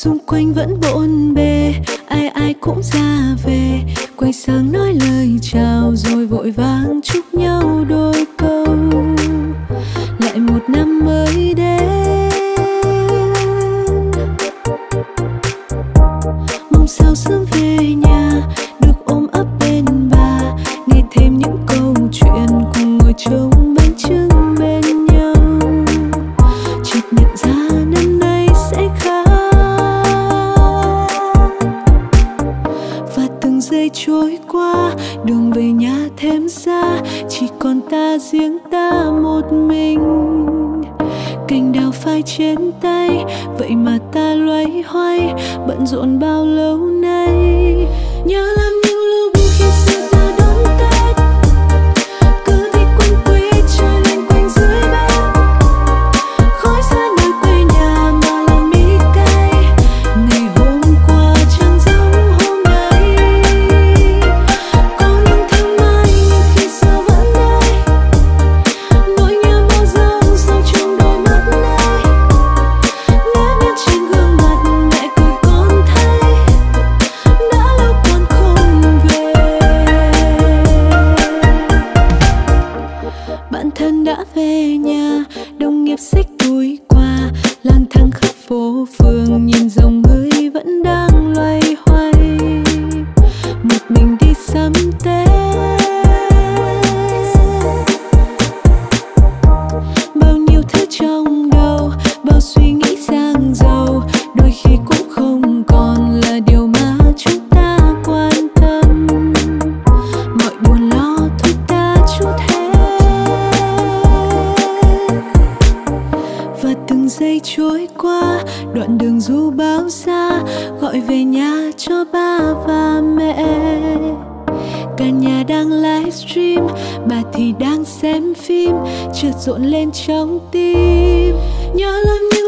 xung quanh vẫn bộn bề, ai ai cũng ra về, quay sang nói lời chào rồi vội vàng chúc nhau đôi câu. Lại một năm mới đến, mong sao sớm về nhà, được ôm ấp bên bà, nghe thêm những câu chuyện cùng ngồi trông bánh chưng bên nhau. Chợt nhận ra năm nay sẽ khác, và từng giây trôi qua, đường về nhà thêm xa, chỉ còn ta riêng ta một mình. Cành đào phai trên tay, vậy mà ta loay hoay bận rộn bao lâu nay. Nhớ lắm những lúc khi xưa ta đón Tết, cứ thích quanh quýt chơi loanh quanh dưới bếp, khói xa nơi quê nhà mà lòng mi cay. Ngày hôm qua chẳng giống hôm nay, có những tháng mai nhưng khi xưa vẫn đây, nỗi nhớ bao giờ sâu trong đôi mắt này. Nét nhăn trên gương mặt mẹ cười con thấy, đã lâu con không về. Bạn thân đã về nhà, đồng nghiệp xích túi qua, lang thang khắp phố phường, nhìn dòng người vẫn đang loay hoay, một mình đi sắm Tết. Bao nhiêu thứ trong đầu, bao suy nghĩ giang dầu, đôi khi cũng không còn là điều mà chúng ta quan tâm. Mọi buồn lo thôi ta chút hết, và từng giây trôi qua, đoạn đường dù bao xa, gọi về nhà cho ba và mẹ. Cả nhà đang livestream, bà thì đang xem phim, chợt rộn lên trong tim. Nhớ lắm những